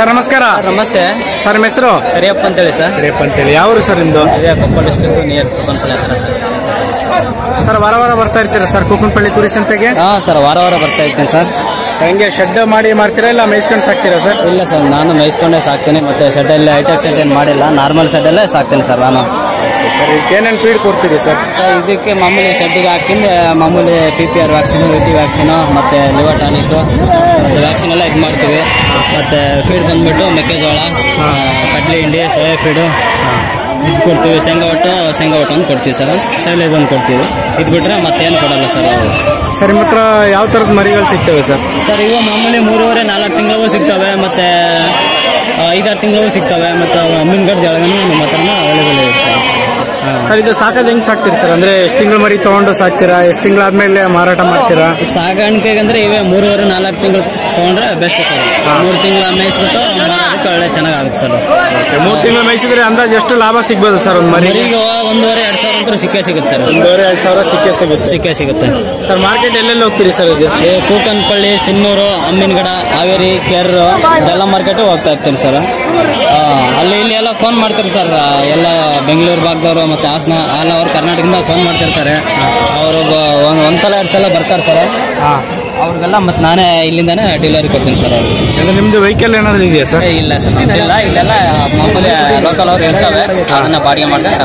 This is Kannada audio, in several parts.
ಸರ್ ನಮಸ್ಕಾರ. ನಮಸ್ತೆ ಸರ್ ನಿಮ್ಮ ಹೆಸರು? ಕರಿಯಪ್ಪ ಅಂತೇಳಿ ಸರ್. ಕರಿಯಪ್ಪ ಅಂತೇಳಿ. ಯಾವ ಊರು ಸರ್ ನಿಮ್ಮದು? ಕೊಪ್ಪಳ ಡಿಸ್ಟ್ರಿಕ್ಟ್ ನಿಯರ್ ಕುಕ್ಕನಪಳ್ಳಿ ಹತ್ರ ಸರ್. ಸರ್ ವಾರ ವಾರ ಬರ್ತಾ ಇರ್ತೀರಾ ಸರ್ ಕುಕ್ಕನಪಳ್ಳಿ ಕುರಿ ಸಂತೆಗೆ? ಹಾಂ ಸರ್, ವಾರ ವಾರ ಬರ್ತಾ ಇರ್ತೀನಿ ಸರ್. ಹೆಂಗೆ ಶೆಡ್ ಮಾಡಿ ಮಾಡ್ತೀರಾ ಇಲ್ಲ ಮೇಯಿಸ್ಕೊಂಡು ಸಾಕ್ತೀರಾ ಸರ್? ಇಲ್ಲ ಸರ್, ನಾನು ಮೇಯಿಸ್ಕೊಂಡೇ ಸಾಕ್ತೀನಿ. ಮತ್ತೆ ಶೆಡ್ಡಲ್ಲಿ ಹೈಟೆಕ್ ಶೆಡ್ ಏನು ಮಾಡಿಲ್ಲ, ನಾರ್ಮಲ್ ಶೆಡ್ಡಲ್ಲೇ ಸಾಕ್ತೀನಿ ಸರ್ ನಾನು. ಸರ್ ಇದಕ್ಕೆ ಏನೇನು ಫೀಡ್ ಕೊಡ್ತೀರಿ ಸರ್? ಸರ್ ಇದಕ್ಕೆ ಮಾಮೂಲಿ ಶೆಡ್ಡಿಗೆ ಹಾಕಿಂದ ಮಾಮೂಲಿ PPR ವ್ಯಾಕ್ಸಿನು, UT ವ್ಯಾಕ್ಸಿನು ಮತ್ತು ಲಿವರ್ ಟಾನಿಕ್ ವ್ಯಾಕ್ಸಿನ್ ಎಲ್ಲ ಇದು ಮಾಡ್ತೀವಿ. ಮತ್ತು ಫೀಡ್ ಬಂದುಬಿಟ್ಟು ಮೆಕ್ಕೆಜೋಳ, ಕಡ್ಲೆ ಹಿಂಡಿ, ಸೋಯಾ ಫೀಡು ಇದು ಕೊಡ್ತೀವಿ. ಶೇಂಗಾ ಒಟ್ಟು ಒಂದು ಕೊಡ್ತೀವಿ ಸರ್. ಸೈಲೇಜ್ ಒಂದು ಕೊಡ್ತೀವಿ. ಇದು ಬಿಟ್ಟರೆ ಮತ್ತೇನು ಕೊಡೋಲ್ಲ ಸರ್ ಅವರು. ಸರ್ ನಿಮ್ಮ ಹತ್ರ ಯಾವ ಥರದ ಮರಿಗಳು ಸಿಗ್ತವೆ ಸರ್? ಸರ್ ಇವು ಮಾಮೂಲಿ 3-4 ತಿಂಗಳವು ಸಿಗ್ತವೆ, ಮತ್ತು 5-6 ತಿಂಗಳವು ಸಿಗ್ತವೆ, ಮತ್ತು ಮೀನುಗಡ್ಡೆ ಒಳಗೂ ನಮ್ಮ ಹತ್ರನೂ ಅವೈಲೇಬಲ್ ಇದೆ ಸರ್. ಸರ್ ಇದು ಸಾಕೋದು ಹೆಂಗೆ ಸಾಕ್ತೀರಿ ಸರ್? ಅಂದರೆ ಎಷ್ಟು ತಿಂಗಳು ಮರಿ ತೊಗೊಂಡು ಸಾಕ್ತೀರಾ? ಎಷ್ಟು ತಿಂಗಳಾದ್ಮೇಲೆ ಮಾರಾಟ ಮಾಡ್ತೀರಾ? ಸಾಗಾಣಿಕೆಗೆ ಅಂದರೆ ಇವೇ 3-4 ತಿಂಗಳು ತೊಗೊಂಡ್ರೆ ಬೆಸ್ಟ್ ಸರ್. 3 ತಿಂಗಳು ಮೇಯಿಸ್ಬಿಟ್ಟು ಮಾರಾಟಕ್ಕೆ ಒಳ್ಳೆ ಚೆನ್ನಾಗುತ್ತೆ ಸರ್. 3 ತಿಂಗಳು ಮೇಯಿಸಿದ್ರೆ ಅಂದಾಜು ಎಷ್ಟು ಲಾಭ ಸಿಗ್ಬೋದು ಸರ್ ಒಂದು ಮರಿಗೆ? ಈಗ 1,500-2,000 ಅಂತೂ ಸಿಕ್ಕೇ ಸಿಗುತ್ತೆ ಸರ್. 1,500-2,000 ಸಿಕ್ಕೇ ಸಿಗುತ್ತೆ ಸರ್. ಮಾರ್ಕೆಟ್ ಎಲ್ಲೆಲ್ಲಿ ಹೋಗ್ತೀರಿ ಸರ್? ಇದು ಕೂಕನಪಳ್ಳಿ, ಸಿನ್ನೂರು, ಅಮ್ಮಿನಗಡ, ಹಾವೇರಿ, ಕೆರ್ರು ಇದೆಲ್ಲ ಮಾರ್ಕೆಟು ಹೋಗ್ತಾ ಇರ್ತೀನಿ ಸರ್. ಅಲ್ಲಿ ಇಲ್ಲಿ ಎಲ್ಲ ಫೋನ್ ಮಾಡ್ತಾರೆ ಸರ್. ಎಲ್ಲ ಬೆಂಗಳೂರು ಭಾಗದವರು ಮತ್ತು ಹಾಸನ ಆಲ್ ಓವರ್ ಕರ್ನಾಟಕದಿಂದ ಫೋನ್ ಮಾಡ್ತಿರ್ತಾರೆ. ಅವರು ಒಂದ್ಸಲ 2 ಸಲ ಬರ್ತಾರೆ ಸರ್. ಅವ್ರಿಗೆಲ್ಲ ಮತ್ತು ನಾನೇ ಇಲ್ಲಿಂದಾನೇ ಡೆಲಿವರಿ ಕೊಡ್ತೀನಿ ಸರ್. ಅವ್ರಿಗೆ ನಿಮ್ದು ವೆಹಿಕಲ್ ಏನಾದರೂ ಇದೆಯಾ ಸರ್? ಇಲ್ಲ ಸರ್, ಇಲ್ಲ. ಇಲ್ಲೆಲ್ಲ ಮಾಮೂಲಿ ಲೋಕಲ್ ಅವ್ರು ಇರ್ತವೆ, ಅದನ್ನ ಬಾಡಿಗೆ ಮಾಡ್ತಾರೆ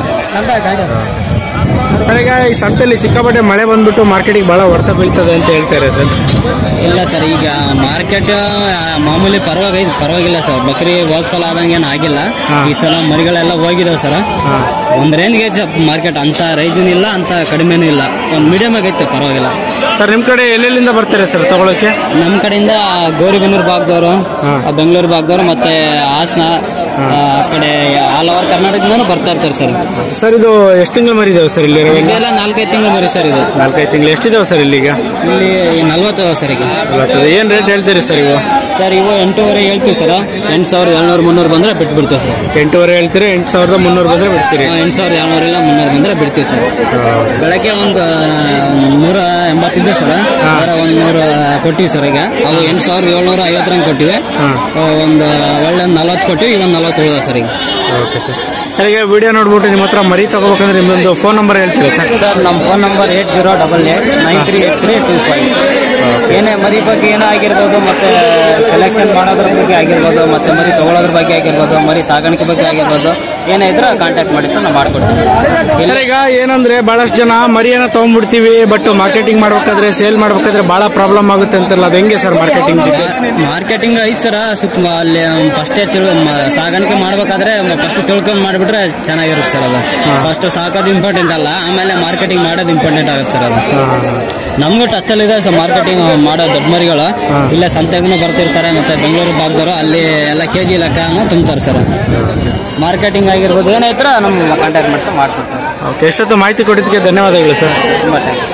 ಸರ್. ಈಗ ಈ ಸಂತೆಯಲ್ಲಿ ಸಿಕ್ಕಾಪಟ್ಟೆ ಮಳೆ ಬಂದ್ಬಿಟ್ಟು ಮಾರ್ಕೆಟಿಗೆ ಬಹಳ ಹೊಡೆತ ಬೀಳ್ತದೆ ಅಂತ ಹೇಳ್ತಾರೆ ಸರ್. ಇಲ್ಲ ಸರ್, ಈಗ ಮಾರ್ಕೆಟ್ ಮಾಮೂಲಿ ಪರವಾಗಿಲ್ಲ ಸರ್. ಬಕ್ರಿ ಹೋದ್ ಸಲ ಆದಂಗೆ ಏನು ಆಗಿಲ್ಲ. ಈ ಸಲ ಮರಿಗಳೆಲ್ಲ ಹೋಗಿದಾವೆ ಸರ್. ಒಂದ್ ರೇಂಜ್ಗೆ ಮಾರ್ಕೆಟ್ ಅಂತ ರೈಸನ್ ಇಲ್ಲ, ಅಂತ ಕಡಿಮೆನೂ ಇಲ್ಲ, ಒಂದು ಮೀಡಿಯಂ ಆಗೈತೆ, ಪರವಾಗಿಲ್ಲ ಸರ್. ನಿಮ್ ಕಡೆ ಎಲ್ಲೆಲ್ಲಿಂದ ಬರ್ತಾರೆ ಸರ್ ತಗೊಳಕ್ಕೆ? ನಮ್ಮ ಕಡೆಯಿಂದ ಗೌರಿಬಿದನೂರು ಭಾಗದವರು, ಬೆಂಗಳೂರು ಭಾಗದವರು, ಮತ್ತೆ ಹಾಸನ ಆ ಕಡೆ ಆಲ್ ಓವರ್ ಕರ್ನಾಟಕದಿಂದನೂ ಬರ್ತಾ ಇರ್ತಾರೆ ಸರ್. ಸರ್ ಇದು ಎಷ್ಟು ತಿಂಗಳು ಮರಿ ಇದಾವೆ ಸರ್ ಇಲ್ಲಿ? ಇದೆಲ್ಲ 4-5 ತಿಂಗಳು ಮರಿ ಸರ್. ಇದು 4-5 ತಿಂಗಳು. ಎಷ್ಟಿದಾವೆ ಸರ್ ಇಲ್ಲಿಗ? ಇಲ್ಲಿ 40 ಸರ್. ಈಗ ಏನ್ ರೇಟ್ ಹೇಳ್ತೀರಿ ಸರ್ ಇವು? ಸರ್ ಇವು 8,500 ಹೇಳ್ತೀವಿ ಸರ್. 8,700-300 ಬಂದ್ರೆ ಬಿಟ್ಬಿಡ್ತೀವಿ ಸರ್. 8,500 ಹೇಳ್ತೀರಿ, 8,300 ಬಂದ್ರೆ ಬಿಡ್ತೀರಿ? 8,700-300 ಬಂದ್ರೆ ಬಿಡ್ತೀವಿ ಸರ್. ಬೆಳಗ್ಗೆ ಒಂದು 180 ಇದೆ ಸರ್. ಒಂದು 100 ಕೊಟ್ಟಿವಿ ಸರ್. ಈಗ ಅವು 8,750 ಕೊಟ್ಟಿವಿ. ಒಂದು ಒಳ್ಳೆ 40 ಕೊಟ್ಟಿವಿ, ಇವನ್ 40 ಉಳಿದ ಸರ್ ಈಗ. Okay sir. ಸರ್ ಈಗ ವಿಡಿಯೋ ನೋಡ್ಬಿಟ್ಟು ನಿಮ್ಮ ಹತ್ರ ಮರಿ ತಗೋಬೇಕಂದ್ರೆ ನಿಮ್ಮೊಂದು ಫೋನ್ ನಂಬರ್ ಹೇಳ್ತೀರಾ ಸರ್? ಸರ್ ನಮ್ಮ ಫೋನ್ ನಂಬರ್ 8088938325. ಏನೇ ಮರಿ ಬಗ್ಗೆ ಏನೋ ಆಗಿರ್ಬೋದು, ಮತ್ತೆ ಸೆಲೆಕ್ಷನ್ ಮಾಡೋದ್ರ ಬಗ್ಗೆ ಆಗಿರ್ಬೋದು, ಮತ್ತೆ ಮರಿ ತಗೊಳ್ಳೋದ್ರ ಬಗ್ಗೆ ಆಗಿರ್ಬೋದು, ಮರಿ ಸಾಗಾಣಿಕೆ ಬಗ್ಗೆ ಆಗಿರ್ಬೋದು, ಏನೇ ಇದ್ರೆ ಕಾಂಟ್ಯಾಕ್ಟ್ ಮಾಡಿ ಸರ್, ನಾವು ಮಾಡ್ಕೊಡ್ತೀವಿ. ಸರ್ ಈಗ ಏನಂದ್ರೆ ಬಹಳಷ್ಟು ಜನ ಮರಿಯನ್ನ ತಗೊಂಡ್ಬಿಡ್ತೀವಿ, ಬಟ್ ಮಾರ್ಕೆಟಿಂಗ್ ಮಾಡ್ಬೇಕಾದ್ರೆ ಸೇಲ್ ಮಾಡ್ಬೇಕಾದ್ರೆ ಬಹಳ ಪ್ರಾಬ್ಲಮ್ ಆಗುತ್ತೆ ಅಂತಲ್ಲ, ಅದು ಹೆಂಗೆ ಸರ್ ಮಾರ್ಕೆಟಿಂಗ್? ಮಾರ್ಕೆಟಿಂಗ್ ಐತೆ ಸರ್. ಅಲ್ಲಿ ಫಸ್ಟೇ ಸಾಗಾಣಿಕೆ ಮಾಡ್ಬೇಕಾದ್ರೆ ಫಸ್ಟ್ ತಿಳ್ಕೊಂಡು ಮಾಡಿಬಿಟ್ರೆ ಚೆನ್ನಾಗಿರುತ್ತೆ ಸರ್. ಅದು ಫಸ್ಟ್ ಸಾಕೋದು ಇಂಪಾರ್ಟೆಂಟ್ ಅಲ್ಲ, ಆಮೇಲೆ ಮಾರ್ಕೆಟಿಂಗ್ ಮಾಡೋದು ಇಂಪಾರ್ಟೆಂಟ್ ಆಗುತ್ತೆ ಸರ್. ಅದು ನಮಗೂ ಟಚ್ ಇದೆ ಸರ್ ಮಾರ್ಕೆಟಿಂಗ್ ಮಾಡೋ ದೊಡ್ಡ ಮರಿಗಳು. ಇಲ್ಲೇ ಸಂತೆಗೂ ಬರ್ತಿರ್ತಾರೆ, ಮತ್ತೆ ಬೆಂಗಳೂರು ಭಾಗದವರು ಅಲ್ಲಿ ಎಲ್ಲ KG ಲೆಕ್ಕನೂ ತುಂಬ್ತಾರೆ ಸರ್. ಮಾರ್ಕೆಟಿಂಗ್ ಆಗಿರ್ಬೋದು, ಏನಾಯ್ತರ ನಮ್ಮ ಕಾಂಟ್ಯಾಕ್ಟ್ ಮಾಡಿಸಿ ಮಾಡ್ಕೊಡ್ತಾರೆ. ಓಕೆ, ಎಷ್ಟೊತ್ತು ಮಾಹಿತಿ ಕೊಟ್ಟಿದ್ದಕ್ಕೆ ಧನ್ಯವಾದಗಳು ಸರ್. ತುಂಬ ಥ್ಯಾಂಕ್ಸ್.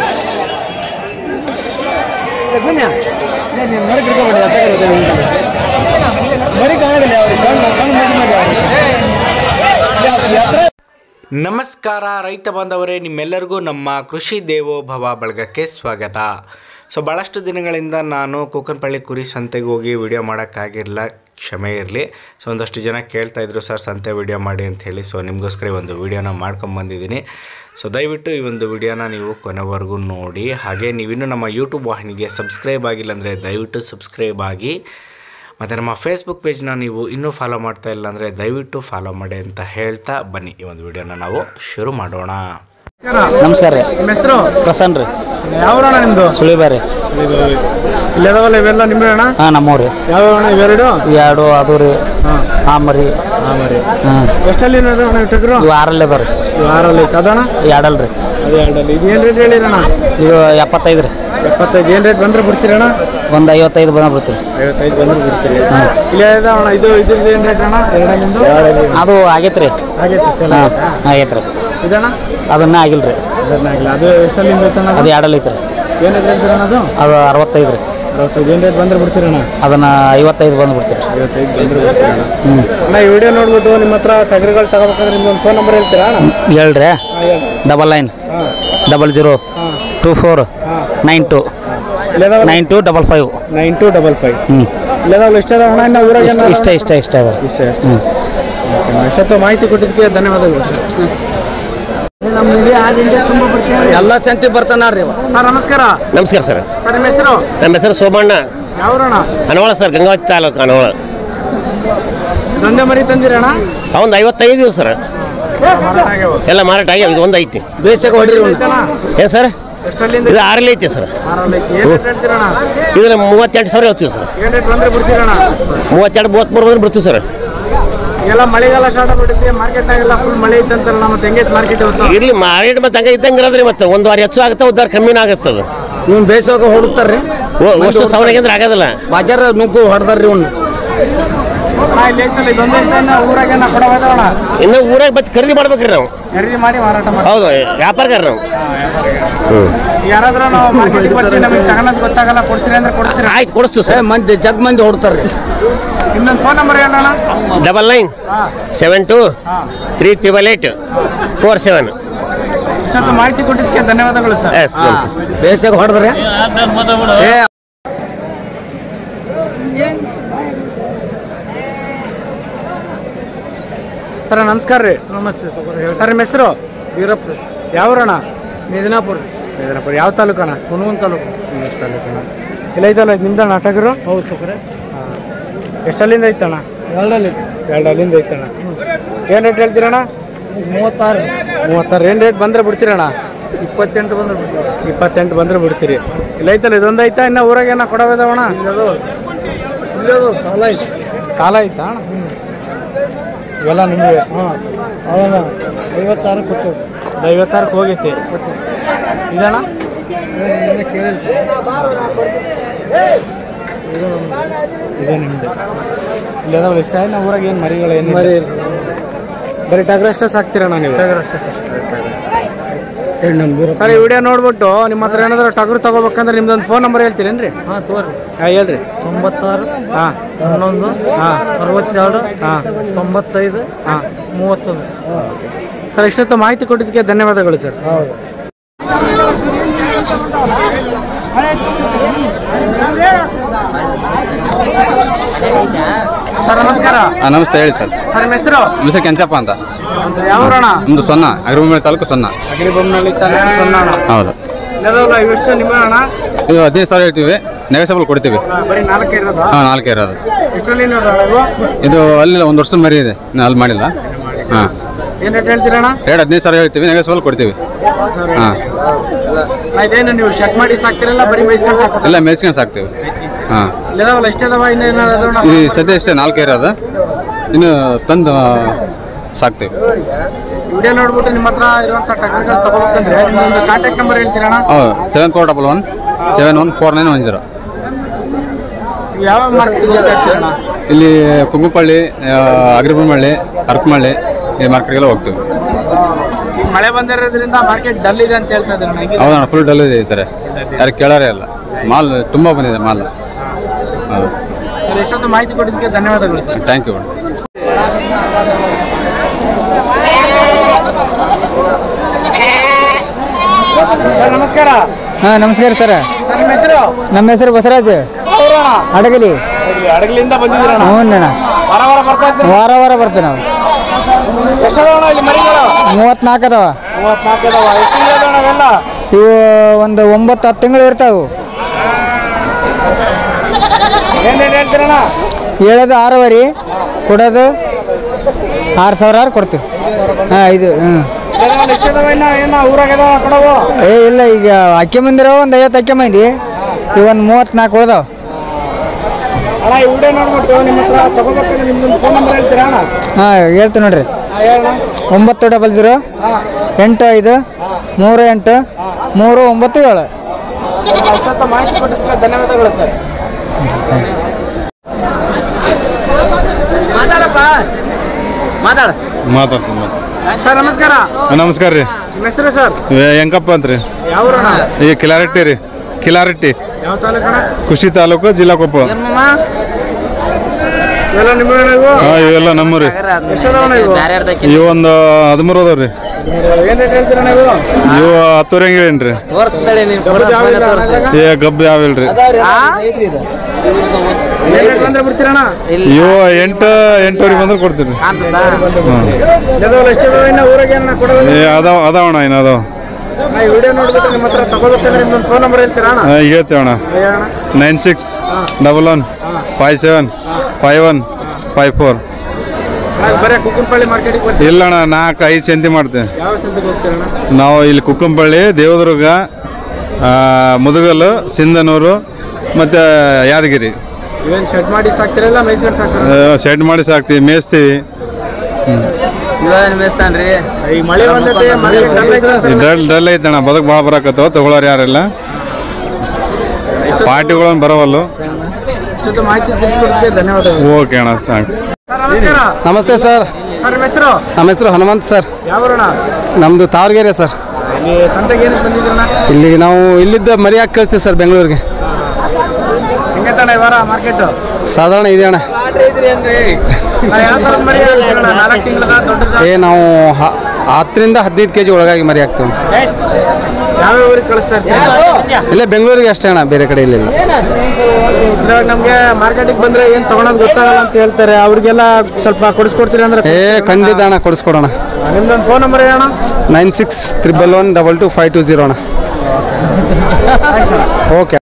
ನಮಸ್ಕಾರ ರೈತ ಬಾಂಧವರೇ, ನಿಮ್ಮೆಲ್ಲರಿಗೂ ನಮ್ಮ ಕೃಷಿ ದೇವೋಭವ ಬಳಗಕ್ಕೆ ಸ್ವಾಗತ. ಸೊ ಭಾಳಷ್ಟು ದಿನಗಳಿಂದ ನಾನು ಕೂಕನಪಳ್ಳಿ ಕುರಿ ಸಂತೆಗೆ ಹೋಗಿ ವಿಡಿಯೋ ಮಾಡೋಕ್ಕಾಗಿರಲಿಲ್ಲ, ಕ್ಷಮೆ ಇರಲಿ. ಸೊ ಒಂದಷ್ಟು ಜನ ಕೇಳ್ತಾಯಿದ್ರು ಸರ್ ಸಂತೆ ವಿಡಿಯೋ ಮಾಡಿ ಅಂತ ಹೇಳಿ. ಸೊ ನಿಮಗೋಸ್ಕರ ಒಂದು ವಿಡಿಯೋನ ಮಾಡ್ಕೊಂಬಂದಿದ್ದೀನಿ. ಸೊ ದಯವಿಟ್ಟು ಈ ಒಂದು ವಿಡಿಯೋನ ನೀವು ಕೊನೆವರೆಗೂ ನೋಡಿ. ಹಾಗೆ ನೀವಿನ್ನೂ ನಮ್ಮ ಯೂಟ್ಯೂಬ್ ವಾಹಿನಿಗೆ ಸಬ್ಸ್ಕ್ರೈಬ್ ಆಗಿಲ್ಲ ಅಂದರೆ ದಯವಿಟ್ಟು ಸಬ್ಸ್ಕ್ರೈಬ್ ಆಗಿ. ಮತ್ತು ನಮ್ಮ ಫೇಸ್ಬುಕ್ ಪೇಜ್ನ ನೀವು ಇನ್ನೂ ಫಾಲೋ ಮಾಡ್ತಾ ಇಲ್ಲ ಅಂದರೆ ದಯವಿಟ್ಟು ಫಾಲೋ ಮಾಡಿ ಅಂತ ಹೇಳ್ತಾ ಬನ್ನಿ ಈ ಒಂದು ವಿಡಿಯೋನ ನಾವು ಶುರು ಮಾಡೋಣ. ನಮಸ್ಕಾರ ರೀ. ನಿಮ್ಮ ಹೆಸರು? ಪ್ರಸನ್ನ ರೀ. ಯಾವ ಅಣ್ಣ ನಿಮ್ಮದು? ಸುಳಿಬಾರಿ. ಇಲ್ಲದವಲ್ಲ ಇವೆಲ್ಲ ನಿಮ್ಮ ಅಣ್ಣ? ಹಾಂ, ನಮ್ಮೂರಿ. ಯಾವ ಅಣ್ಣ ಇವೆರಡು? ಎರಡು ಅದು ರೀ. ಹಾಂ ಮರಿ. ಎಷ್ಟಲ್ಲಿ ಅಣ್ಣ ಇಟ್ಟರು? ಇವು 6 ಅದ ರೀ. 6 ಅದಣ್ಣ? 2 ರೀ. ಅದು 2. ಇದು ಏನು ರೇಟ್ ಹೇಳಿರಣ್ಣ? ಇದು 75 ರೀ. 75. ಏನು ರೇಟ್ ಬಂದರೆ ಬಿಡ್ತೀರಣ್ಣ? ಒಂದು 55 ಬಂದ್ರೆ ಬಿಡ್ತೀವಿ. 55 ಬಂದ್ರೆ ಬಿಡ್ತೀರಿ? ಇಲ್ಲ ಅಣ್ಣ. ಇದ್ರದ್ದು ಏನು ರೇಟ್ ಅಣ್ಣ? ಅದು ಆಗೈತೆ ರೀ. ಆಗೈತೆ ಸರ್? ಆಗೈತೆ ರೀ. ಇದಣ್ಣ? ಅದನ್ನ ಆಗಿಲ್ಲ ರೀ. ಆಗಿಲ್ಲ. ಅದು ಎಷ್ಟಲ್ಲಿಂದ ಐತಣ್ಣ? ಅದು 2 ಐತೆ ರೀ. ಏನು ರೇಟ್ ಹೇಳ್ತೀರಣ್ಣ? ಅದು 65 ರೀ. 65. ಏನು ರೇಟ್ ಬಂದ್ರೆ ಬಿಡ್ತೀರಣ್ಣ? ಅದನ್ನ 55 ಬಂದು ಬಿಡ್ತೀರಿ. 55 ಬಂದ್ರೆ ಬಿಡ್ತೀರಣ್ಣ? ಅಣ್ಣ ಈ ವಿಡಿಯೋ ನೋಡ್ಬಿಟ್ಟು ನಿಮ್ಮ ಹತ್ರ ಟಗರುಗಳು ತಗೋಬೇಕಾದ್ರೆ ನಿಮ್ದೊಂದು ಫೋನ್ ನಂಬರ್ ಹೇಳ್ತೀರಾ? ಹೇಳ್ರಿ. 99 00 24 92 9255. 9255. ಇಲ್ಲದಾವಲ್ಲ ಇಷ್ಟ ಅದ ಅಣ್ಣ ಇನ್ನು ಊರಾಗ ಇಷ್ಟ ಅದ ಎಷ್ಟೊತ್ತು ಮಾಹಿತಿ ಕೊಟ್ಟಿದ್ದಕ್ಕೆ ಧನ್ಯವಾದಗಳು ಎಲ್ಲ ಸಂತಿ ಬರ್ತಾನ್ರಿ. ಸರ್ ನಮಸ್ಕಾರ. ನಮಸ್ಕಾರ ಸರ್. ಸರ್ ನಿಮ್ಮ ಹೆಸರು? ನಮ್ಮ ಹೆಸರು ಸೋಮಣ್ಣ. ಯಾವ್ರಣ? ಅನವಳ ಸರ್, ಗಂಗಾವತಿ ತಾಲೂಕು ಅನವಳ. ದಂಧೆ ಮರಿ ತಂದಿರಣ್ಣ? ಒಂದು 55 ಸರ್. ಎಲ್ಲ ಮಾರಾಟ ಆಗ್ಯಾವ. ಇದು ಒಂದು ಐತಿ. ಬೇಸಾಗ ಹೊಡಿರಿ ಏನು ಸರ್? ಎಷ್ಟಲ್ಲಿಂದ? ಇದು 6 ಐತಿ ಸರ್. ಇದನ್ನ 38 ಸಾವಿರ ಹೇಳ್ತೀವಿ ಸರ್. 32 33 ಬಂದ್ರೆ ಬಿಡ್ತೀವಿ ಸರ್. ಎಲ್ಲ ಮಳೆಗಾಲ ಸ್ಟಾರ್ಟ್ ಆಗ್ಬಿಟ್ಟಿದೆ, ಮಾರ್ಕೆಟ್ನಾಗೆಲ್ಲ ಫುಲ್ ಮಳೆ ಇತ್ತಂತಲ್ಲ, ಮತ್ತೆ ಹೆಂಗೈತೆ ಮಾರ್ಕೆಟ್ ಇವತ್ತು? ಇರ್ಲಿ ಮಾರಾಟ ಮತ್ತೆ ಹಂಗೆ ಇದ್ದಂಗೆ ಇರೋದ್ರಿ. ಮತ್ತೆ ಒಂದು ವಾರ ಹೆಚ್ಚು ಆಗುತ್ತೆ, ಒಂದು ವಾರ ಕಮ್ಮಿನೂ ಆಗುತ್ತದ. ಇವ್ನು ಬೇಸಾಗ ಹೊಡುತ್ತಾರ್ರಿ, ಅಷ್ಟು ಸವನಾಗ ಅಂದ್ರೆ ಆಗೋದಿಲ್ಲ. ಬಾಜಾರ ನುಗ್ಗು ಹೊಡೆದಾರ್ರಿ ಇವ್ನು. ಇನ್ನು ಊರಾಗ ಮತ್ತೆ ಖರೀದಿ ಮಾಡ್ಬೇಕ್ರಿ ನಾವು. ಖರೀದಿ ಮಾಡಿ ಮಾರಾಟ ಮಾಡಿ. ಹೌದು, ವ್ಯಾಪಾರಗಾರ ನಾವು. ಯಾರಾದ್ರೂ ನಾವು ಮಾರ್ಕೆಟಿಗೆ ಬರ್ತೀವಿ, ನಮಗೆ ತಗೊಳೋದು ಗೊತ್ತಾಗಲ್ಲ, ಕೊಡ್ತೀರಿ ಅಂದ್ರೆ ಕೊಡ್ತೀರಿ? ಆಯ್ತು, ಕೊಡಿಸ್ತೀವಿ ಸರ್. ಮಂದಿ ಜಗ್ ಮಂದಿ ಹೊಡ್ತಾರ್ರಿ. ಇನ್ನೊಂದು ಫೋನ್ ನಂಬರ್ ಹೇಳೋಣ. 99 72 388 47. ಇಷ್ಟೊತ್ತು ಮಾಹಿತಿ ಕೊಟ್ಟಿದ್ದಕ್ಕೆ ಧನ್ಯವಾದಗಳು ಸರ್. ಬೇಸಾಗ ಹೊಡೆದ್ರೆ ಸರ್ ನಮಸ್ಕಾರ ರೀ. ನಮಸ್ತೆ ಸರ್. ನಿಮ್ಮ ಹೆಸರು? ವೀರಪ್ಪ. ಯಾವ್ರಣ್ಣ? ಮಿದನಾಪುರ. ಯಾವ ತಾಲೂಕಣ್ಣ? ಕುನಗುಂದ ತಾಲೂಕು. ಇಲ್ಲ ಐತಲ್ಲ ನಿಮ್ದಣ್ಣ ಟಗರು? ಹೌದು ಸರ್. ಎಷ್ಟಲ್ಲಿಂದ ಐತಣ್ಣ? 2 ಅಲ್ಲಿಂದ ಐತಣ್ಣ. ಏನು ರೇಟ್ ಹೇಳ್ತೀರಣ್ಣ? 36. ಏನು ರೇಟ್ ಬಂದರೆ ಬಿಡ್ತೀರಣ್ಣ? 28 ಬಂದ್ರೆ ಬಿಡ್ತೀರಿ. 28 ಬಂದರೆ ಬಿಡ್ತೀರಿ. ಇಲ್ಲ ಐತಲ್ಲ ಇದೊಂದು ಐತಾ? ಇನ್ನು ಊರಾಗ ಏನೋ ಕೊಡೋದವಣ್ಣ? ಇಲ್ಲದು ಸಾಲ ಐತೆ. ಸಾಲ ಐತಾ ಅಣ್ಣ? ಇವೆಲ್ಲ ನಿಮಗೆ? ಹೌದಣ್ಣ. 56 ಕೊಡ್ತೀವಿ. 56 ಹೋಗೈತಿ. ಇದಣ್ಣ? ಕೇಳಿಲ್ಲ. ಇದು ನಿಮ್ಮದು ಇಲ್ಲದಾವ ಇಷ್ಟ ಆಯ್ತು. ನಾವು ಊರಾಗ ಏನು ಮರಿಗಳು ಏನು ಮರಿ ಬರೀ ಟಗರು ಅಷ್ಟೇ ಸಾಕ್ತೀರಣ್ಣ ನೀವು? ಟಗರು ಅಷ್ಟೇ ಸರ್. ಈ ವಿಡಿಯೋ ನೋಡ್ಬಿಟ್ಟು ನಿಮ್ಮ ಹತ್ರ ಏನಾದರೂ ಟಗರು ತೊಗೋಬೇಕಂದ್ರೆ ನಿಮ್ದೊಂದು ಫೋನ್ ನಂಬರ್ ಹೇಳ್ತೀರೇನ್ರಿ? ಹಾಂ ತೋರಿ. ಹೇಳ್ರಿ. 96 11 62 95 31. ಸರ್ ಇಷ್ಟೊತ್ತು ಮಾಹಿತಿ ಕೊಟ್ಟಿದ್ದಕ್ಕೆ ಧನ್ಯವಾದಗಳು ಸರ್. ಹೌದು ಸರ್ ನಮಸ್ಕಾರ. ನಮಸ್ತೆ, ಹೇಳಿ ಸರ್. ಸರ್ ನಿಮ್ಮ ಹೆಸರು? ಹೆಸರು ಕೆಂಚಪ್ಪ ಅಂತ. ಯಾವ್ರಣ? ನಮ್ದು ಸೊನ್ನ, ಅಗ್ರಬೊಮ್ಮನಹಳ್ಳಿ ತಾಲೂಕು ಸೊನ್ನ. ಅಗ್ರಿಬೊಮ್ಮನಹಳ್ಳಿ ತಾಲೂಕು ಸೊನ್ನ. ಹೌದು. ಇವೆಷ್ಟು ನಿಮ್ಮ ಅಣ್ಣ? ಇದು 15 ಸಾವಿರ ಹೇಳ್ತೀವಿ, ನೆಗೋಸಿಯಬಲ್ ಕೊಡ್ತೀವಿ. ಬರೀ 4 ಇರೋದು? ಹಾಂ, 4 ಇರೋದು. ಎಷ್ಟರಲ್ಲಿ ಇದು ಅಲ್ಲಿ 1 ವರ್ಷದ ಮರಿ ಇದೆ, ಅಲ್ಲಿ ಮಾಡಿಲ್ಲ. ಹಾಂ. ಏನು ರೇಟ್ ಹೇಳ್ತೀರಣ್ಣ? ರೇಟ್ 15 ಸಾವಿರ ಹೇಳ್ತೀವಿ, ನೆಗೋಸಿಯಬಲ್ ಕೊಡ್ತೀವಿ. ಹಾಂ. ಇದೇನು ನೀವು ಶೆಕ್ ಮಾಡಿ ಸಾಕ್ತಿರಲ್ಲ, ಬರೀ ಮೇಯ್ಸ್ಕೊಂಡು ಸಾಕ್ತೀವಿ? ಎಲ್ಲ ಮೇಯ್ಸ್ಕೊಂಡು ಸಾಕ್ತೀವಿ. ಹಾಂ. ಇದಾವಲ್ಲ ಇಷ್ಟೇ ಅದಾವ? ಇನ್ನೇನಾದ್ರು ಈ ಸದ್ಯ ಇಷ್ಟೇ 4 ಇರೋದು, ಇನ್ನು ತಂದು ಸಾಕ್ತೀವಿ. ವಿಡಿಯೋ ನೋಡ್ಬಿಟ್ಟು ನಿಮ್ಮ ಹತ್ರ ಇರುವಂಥ ಟಗರುಗಳು ತಗೋಬೇಕಂದ್ರೆ ನಿಮ್ಮೊಂದು ಕಾಂಟ್ಯಾಕ್ಟ್ ನಂಬರ್ ಹೇಳ್ತೀರಣ್ಣ? ಹೌದು, 7411 714910. ಯಾವ ಮಾರ್ಕೆಟ್? ಇಲ್ಲಿ ಕುಂಗುಪಳ್ಳಿ, ಅಗ್ರಬೊಮ್ಮನಹಳ್ಳಿ, ಅರಕನಹಳ್ಳಿ ಈ ಮಾರ್ಕೆಟ್ಗೆಲ್ಲ ಹೋಗ್ತೀವಿ. ಈಗ ಮಳೆ ಬಂದಿರೋದ್ರಿಂದ ಮಾರ್ಕೆಟ್ ಡಲ್ ಇದೆ ಅಂತ ಹೇಳ್ತಾ ಇದ್ದಾರೆ. ಹೌದಣ್ಣ, ಫುಲ್ ಡಲ್ ಇದೆ ಸರ್. ಯಾರು ಕೇಳೋರೇ ಇಲ್ಲ. ಮಾಲ್ ತುಂಬ ಬಂದಿದೆ ಮಾಲ್. ಹೌದು ಸರ್. ಎಷ್ಟೊತ್ತು ಮಾಹಿತಿ ಕೊಟ್ಟಿದ್ದಕ್ಕೆ ಧನ್ಯವಾದಗಳು ಸರ್. Thank you. ಸರ್ ನಮಸ್ಕಾರ. ಹಾಂ ನಮಸ್ಕಾರ ಸರ್. ಸರ್ ನಿಮ್ಮ ಹೆಸರು? ನಮ್ಮ ಹೆಸರು ಬಸವರಾಜ್, ಅಡಗಲಿ. ಅಡಗಲಿಂದ ಬಂದಿದ್ದೀರಣ್ಣ? ಹ್ಞೂ ಅಣ್ಣ, ವಾರ ವಾರ ಬರ್ತಾ ಇದ್ದೀವಿ. ವಾರ ಬರ್ತೀವಿ ನಾವು. ಎಷ್ಟದವಣ್ಣ ಇಲ್ಲಿ ಮರಿಗಳು? 34 ಅದಾವ. 34 ಅದಾವ. ಎಷ್ಟು ಇರೋದಣ್ಣ ಅವೆಲ್ಲ? ಇವು ಒಂದು 9-10 ತಿಂಗಳು ಇರ್ತಾವೆ. ಏನೇನು ಹೇಳ್ತೀರಣ್ಣ? ಹೇಳೋದು 6,500, ಕೊಡೋದು 6,000 ಕೊಡ್ತೀವಿ. ಹಾಂ ಇದು ಏನು ಊರಾಗದ ಕೊಡವು? ಇಲ್ಲ, ಈಗ ಅಕ್ಕಿ ಮಂದಿರೋ ಒಂದು 50 ಅಕ್ಕಿ ಮಂದಿ, ಇವು ಒಂದು 34 ಉಳ್ದಾವ. ಅಣ್ಣ ಈ ವಿಡಿಯೋ ನೋಡ್ಬಿಟ್ಟು ನಿಮ್ಮ ಹತ್ರ ತಗೋಬೇಕಂದ್ರೆ ನಿಮ್ದೊಂದು ಫೋನ್ ನಂಬರ್ ಹೇಳ್ತೀರಾ ಅಣ್ಣ? ಹಾಂ ಹೇಳ್ತೀವಿ ನೋಡ್ರಿ. 900 85 38 397. ಅಷ್ಟೊತ್ತ ಮಾಹಿತಿ ಕೊಟ್ಟಿದ್ದಕ್ಕೆ ಧನ್ಯವಾದಗಳು ಸರ್. ಮಾತಾಡ್ತೀನಿ. ಸರ್ ನಮಸ್ಕಾರ. ನಮಸ್ಕಾರ ರೀ. ನಿಮ್ಮ ಹೆಸರು ಸರ್? ಹೆಂಕಪ್ಪ ಅಂತ್ರಿ. ಯಾವ್ರಣ್ಣ? ಈ ಕಿಲಾರಟ್ಟಿ ರೀ. ಕಿಲಾರಟ್ಟಿ ಯಾವ ತಾಲೂಕಣ್ಣ? ಕುಷಿ ತಾಲೂಕು, ಜಿಲ್ಲಾ ಕೊಪ್ಪ. ಇವೆಲ್ಲ ನಿಮ್ಮ ಇವೆಲ್ಲ ನಮ್ಮೂರಿ. ಎಷ್ಟದವಣ್ಣ ಇವು? ಇವು ಒಂದು 13 ಅದಾವ್ರಿ. ಏನು ರೇಟ್ ಹೇಳ್ತೀರಾ ನೀವು? ಇವು 10 ಹೆಂಗೆ ಏನ್ರಿ ಏ ಗಬ್ಬು ಯಾವಿಲ್ರಿ ಬಿಡ್ತೀರಣ್ಣ? ಇವು 8 ಬಂದ್ರೆ ಕೊಡ್ತೀರಿ. ಊರಾಗೆ ಏ ಅದಾವಣ್ಣ ಇನ್ನು ಅದಾವ. ವಿಡಿಯೋ ನೋಡ್ಬಿಟ್ಟು ನಿಮ್ಮ ಹತ್ರ ತಗೋಬೇಕಂದ್ರೆ ನಿಮ್ಮೊಂದು ಫೋನ್ ನಂಬರ್ ಹೇಳ್ತೀರಾ ಅಣ್ಣ? ಹೇಳ್ತೀವಣ್ಣ 9611515154. ಬರೀ ಕುಕ್ಕನಪಳ್ಳಿ ಮಾರ್ಕೆಟಿಗೆ ಬರ್ತೀವಿ. ಇಲ್ಲಣ್ಣ 4-5 ಸಂತಿ ಮಾಡ್ತೇವೆ. ಯಾವ ಸಂತೆಗೆ ಹೋಗ್ತೀರಣ್ಣ? ನಾವು ಇಲ್ಲಿ ಕುಕ್ಕನಪಳ್ಳಿ, ದೇವದುರ್ಗ, ಮುದಗಲ್ಲು, ಸಿಂಧನೂರು ಮತ್ತು ಯಾದಗಿರಿ. ಇವೇನು ಶೆಡ್ ಮಾಡಿ ಸಾಕ್ತಿರಲ್ಲ ಮೇಯ್ಸ್ಕೊಂಡು ಸಾಕ್ತಾರ? ಶೆಡ್ ಮಾಡಿ ಸಾಕ್ತೀವಿ, ಮೇಯಿಸ್ತೀವಿ. ಈ ಮಳೆ ಬಂದೈತೆ, ಮಳೆ ಡಲ್ ಐತಣ್ಣ, ಬದುಕು ಭಾಳ ಬರಕತ್ತವ, ತಗೊಳ್ಳೋರು ಯಾರಿಲ್ಲ, ಪಾರ್ಟಿಗಳನ್ನು ಬರವಲ್ಲು. ಇಷ್ಟೊತ್ತು ಮಾಹಿತಿ ತಿಳಿಸ್ಕೊಡ್ತೀವಿ, ಧನ್ಯವಾದಗಳು. ಓಕೆ ಅಣ್ಣ, ಥ್ಯಾಂಕ್ಸ್. ನಮಸ್ಕಾರ ನಮಸ್ತೆ ಸರ್. ಸರ್ ನಿಮ್ಮ ಹೆಸರು? ನಮ್ಮ ಹೆಸರು ಹನುಮಂತ್ ಸರ್. ಯಾವೂರಣ್ಣ? ನಮ್ಮದು ತಾವರಗೆರೆ ಸರ್. ಇಲ್ಲಿ ಸಂತೆಗೆ ಏನಕ್ಕೆ ಬಂದಿದ್ದೀರಣ್ಣ? ಇಲ್ಲಿ ನಾವು ಇಲ್ಲಿದ್ದ ಮರಿ ಹಾಕಿ ಕಳಿಸ್ತೀವಿ ಸರ್ ಬೆಂಗಳೂರಿಗೆ. ಹೆಂಗೈತಣ್ಣ ಈ ವಾರ ಮಾರ್ಕೆಟು? ಸಾಧಾರಣ ಇದೆ ಅಣ್ಣ. ಯಾವ ಥರದ ಮರಿ ಹೇಳ್ತೀರಣ್ಣ? 4 ತಿಂಗಳದ ದೊಡ್ಡದ? ನಾವು 10ರಿಂದ 15 kg ಒಳಗಾಗಿ ಮರಿ ಹಾಕ್ತೀವಿ. ಯಾವ ಊರಿಗೆ ಕಳಿಸ್ತಾ ಇರ್ತೀವಿ? ಇಲ್ಲೇ ಬೆಂಗಳೂರಿಗೆ ಅಷ್ಟೇ ಅಣ್ಣ, ಬೇರೆ ಕಡೆ ಇಲ್ಲ. ಇವಾಗ ನಮಗೆ ಮಾರ್ಕೆಟಿಗೆ ಬಂದರೆ ಏನು ತೊಗೊಳೋದು ಗೊತ್ತಾಗಲ್ಲ ಅಂತ ಹೇಳ್ತಾರೆ, ಅವ್ರಿಗೆಲ್ಲ ಸ್ವಲ್ಪ ಕೊಡಿಸ್ಕೊಡ್ತೀರಿ ಅಂದ್ರೆ? ಖಂಡಿತ ಅಣ್ಣ, ಕೊಡಿಸ್ಕೊಡೋಣ. ನಿಮ್ದೊಂದು ಫೋನ್ ನಂಬರ್ ಹೇಳೋಣ. 9611122520 ಅಣ್ಣ. ಓಕೆ